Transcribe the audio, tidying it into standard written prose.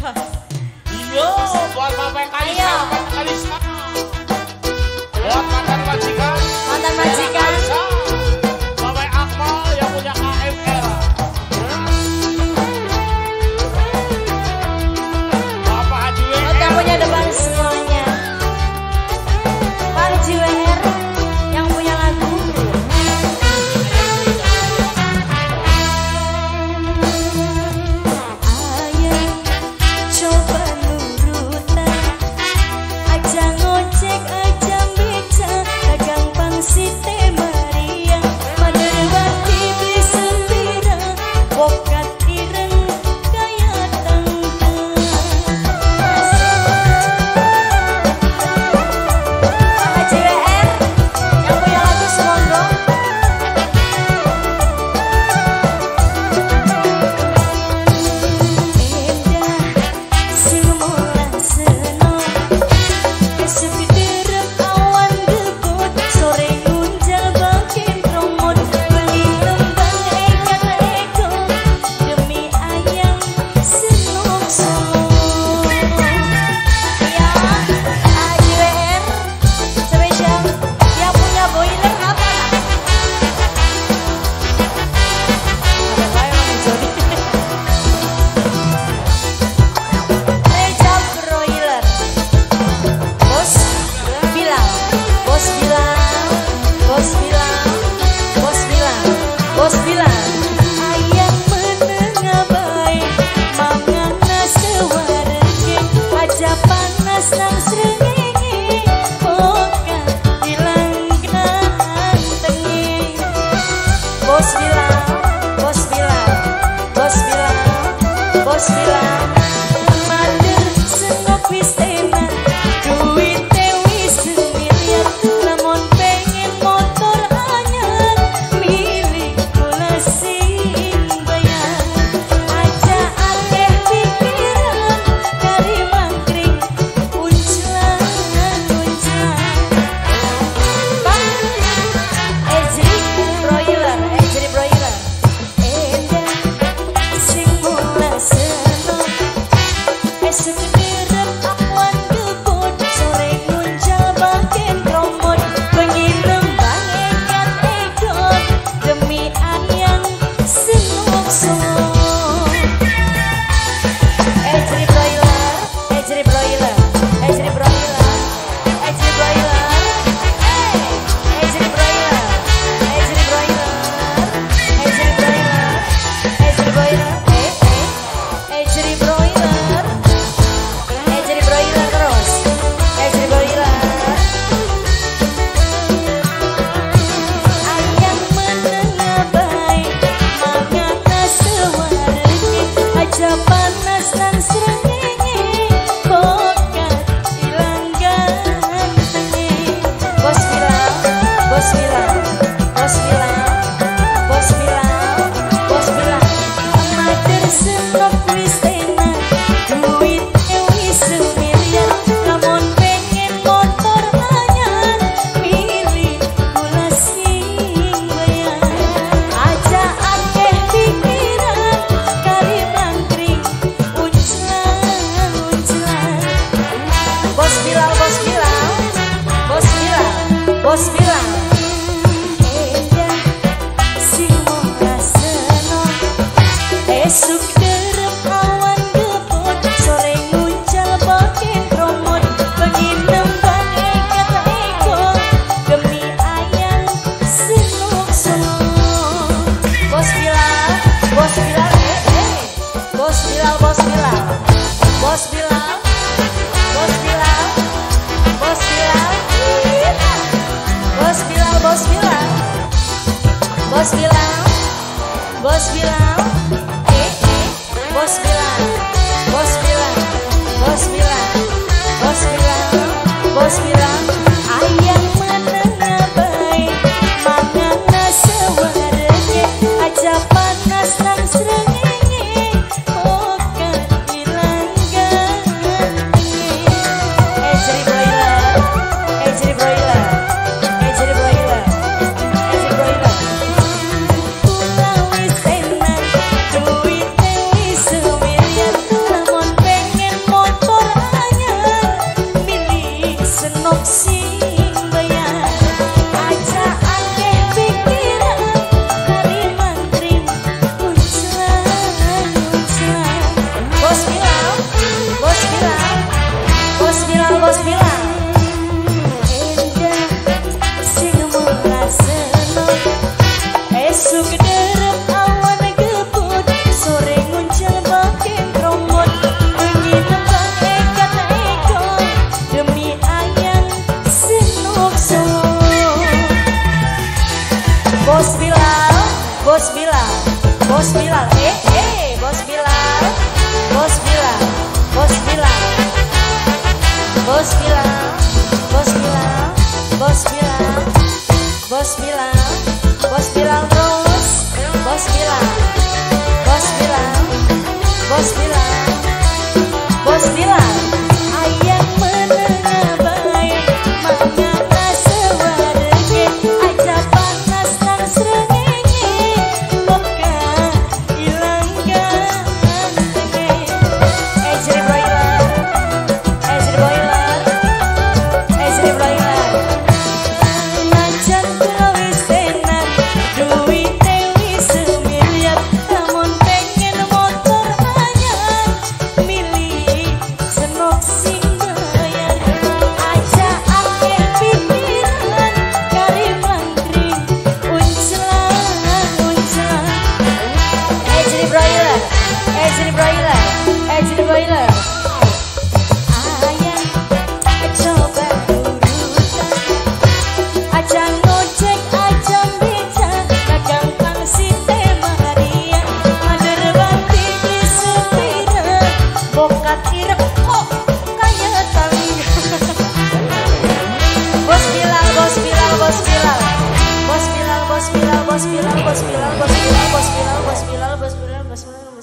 Iya, buat Bapak Kalisa, Bapak Kalisa. Buat mantan majikan. Mantan majikan. Bapak Akmal yang punya KML. Bapak Haji WR. Yang punya depan semuanya. Pak Haji WR yang punya lagu. Ayo coba nurutan, aja ngojek aja beca, dagang pangsit Maria, maderwati bisa pira, bokat ireng kaya tangga. Pak Haji WR yang punya lagu semonggo. Bos bilang, ayam menengah baik, mangan nasi wargi, aja panas nang srengenge, bokat hilang tengi. Bos bilang, bos bilang, bos bilang, bos bilang, mader senok wis enak, duit wis miliar, namun pengen motor anyar, milih kula sing bayar, aja akeh pikiran, kari mangkring, uncelan, uncelan. Bang, Ejri broiler, endah sing mula senok, esuk direp awan gebut, sore nguncal baken kromot, bengi lembang ekat ekot, demi ayang senok-senok. Ejri broiler, Ejri broiler, Ejri broiler, Ejri broiler, Ejri broiler, Ejri broiler, Ejri broiler, Ejri broiler, Ejri broiler, Ejri broiler terus, Ejri broiler. Ayam menengah baik, mangan nasi wargi, aja panas nang srengenge, bokat hilang gantengi. Bos bilang, bos bilang, bos bilang, bos bilang, bos bilang, mader senok wis enak, duit wis miliar, namun pengen motor anyar, milih kula sing bayar, aja akeh pikiran, kari mangkring, uncelan, uncelan. Bos bilang, bos bilang, bos bilang, bos bilang, endah sing mula senok, esuk derep awan gebut, sore nguncal baken kromot, bengi nembang ekat ekot, demi ayang senok-senok. Bos bilang, bos bilang, bos bilang, bos bilang, bos bilang, bos bilang, bos bilang, bos bilang, bos bilang, bos bilang, bos bilang, bos bilang, bos bilang, bos bilang, bos bilang, bos bilang, ayam menengah baik, mangan nasi wargi, aja panas nang srengenge, bokat hilang gantengi. Ejri broiler, Ejri broiler, Ejri broiler, Ejri broiler. Kula wis enak, Bos Bilal, Bos Bilal, Bos Bilal, Bos Bilal. Endah sing mular seneng, esuk derep awan gebut, sore nguncel bakin kromot, bengi tembang ekat ekor, demi ayang sinukso. Bos Bilal, Bos Bilal, Bos Bilal, Bos Bilal, Bos Bilal, Bos Bilal, Bos Bilal, Bos Bilal, Bos Bilal, Bos Bilal, Bos Bilal terus, Bos Bilal, Bos Bilal, Bos Bilal, Bos Bilal, ayang menengah baik, mangana sewarege, aja panas nang srengenge, moga ilang gantenge. Ejri broiler, Ejri broiler, Ejri broiler. Najan kula wis tenan, duwite wis semiliar, namun pengen motor anyar, milih senok sing bayar. Aja akeh pikiran, kari mangkring, uncelan, uncelan. Ejri broiler, Ejri broiler, Ejri broiler. Ayang coba urutan, aja ngojek, aja beca, dagang pangsit teh Maria, mader bati di sepeda, bokat irek kok kaya tali. Bos Bilal, Bos Bilal, Bos Bilal, Bos Bilal, Bos Bilal, Bos Bilal, Bos Bilal, Bos Bilal, Bos Bilal, Bos Bilal, Bos Bilal, Bos Bilal.